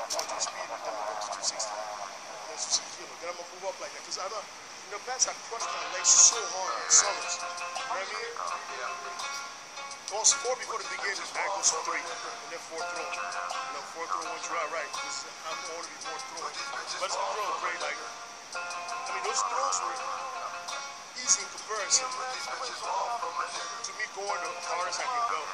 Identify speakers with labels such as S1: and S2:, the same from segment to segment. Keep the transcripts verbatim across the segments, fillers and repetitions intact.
S1: one hundred speed, and then we'll go to two sixty. Then two sixty kilo. Then I'm gonna move up like that. Cause I don't, in the past I crushed my legs so hard in summers. You know what I mean? Goes four before the beginning, now it goes three, and then four throw. You know, four throw, one draw, right? This, I'm going to be four throw. But it's a throw, great. Like, I mean, those throws were easy in comparison to me going the hardest I can go.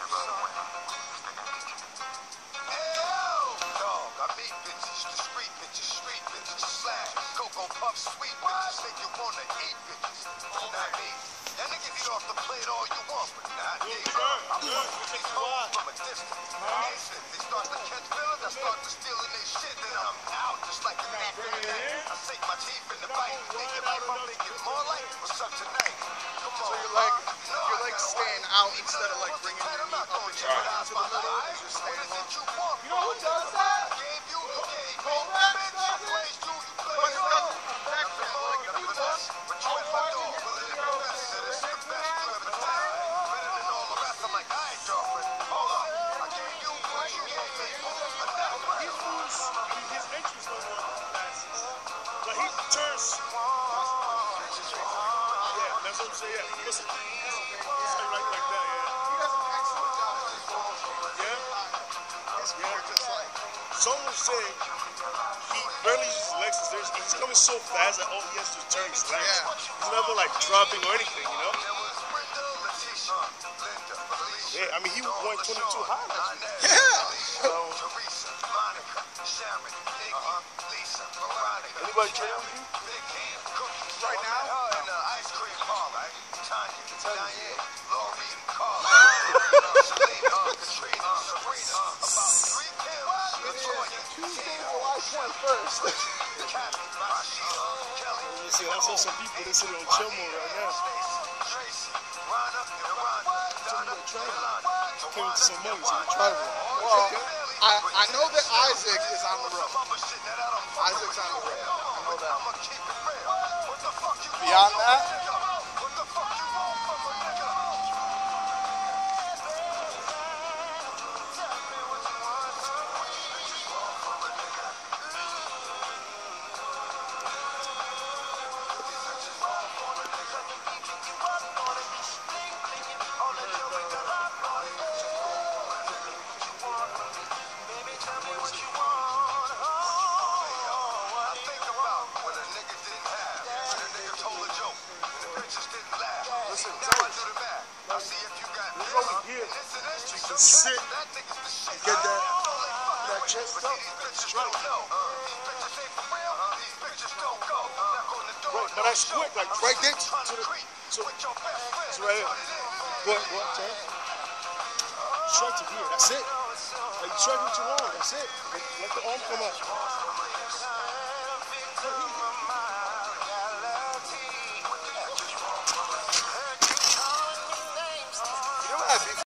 S2: Dog, I meet bitches, the street bitches, street bitches, slash, Cocoa Puff, sweet bitches, make you wanna eat bitches. Not me. That nigga eat off the plate all you want, but not me. I'm fucking these hoes from a distance. Listen, they start to catch feelings, I start to stealing their shit, then I'm out just like a gnat. I sink my teeth in the bite, thinking life, I'm thinking more like what's up tonight. Come on.
S3: So you're like, you're like staying out instead of like bringing your meat up and down into the middle. You're just staying out.
S4: You know who does that? Kovacs does it.
S3: But it's not back there. Like, if you touch,
S2: But you at my door, well, it ain't the best. It's the best you ever had. Better than all the rest. I'm like, all right, girlfriend, hold up. I gave you what you gave me.
S1: He moves, his entries don't want the passes. Like, he turns. Yeah, that's what I'm saying. Yeah, listen. It's like, like, like that, yeah.
S3: he does an excellent job with his balls.
S1: Yeah?
S3: His feet are just like,
S1: Someone said he barely uses his legs. There's, he's coming so fast that all he has to do is turn his legs.
S3: Yeah.
S1: He's never like dropping or anything, you know? Yeah, I mean, he won twenty-two high last week.
S3: yeah.
S1: Um, anybody train with you?
S3: Right now,
S2: Ice cream parlor, Tanya, Diane, Laurie, Carl, Katrina, Sabrina, about three kills, Latoya,
S4: Tuesday, July twenty-first.
S2: Kathy, Rashida, Kelly,
S1: You see, I saw some people, they sitting on chill mode right now.
S2: Tracy, Rhonda, Yolanda, Donna, Yolanda,
S1: Came with some money, so we traveling.
S3: well, I, I know that Isaac is on the road. Isaac's on the road. I know that. Beyond that, listen, tell me,
S1: He's over here. You can sit and get that, that chest up. Straight. Right, but I squint like right there to the, so, it's right here. What, what, turn? Strike to here, that's it. Like, you strike him too long, that's it. Let, let the arm come up.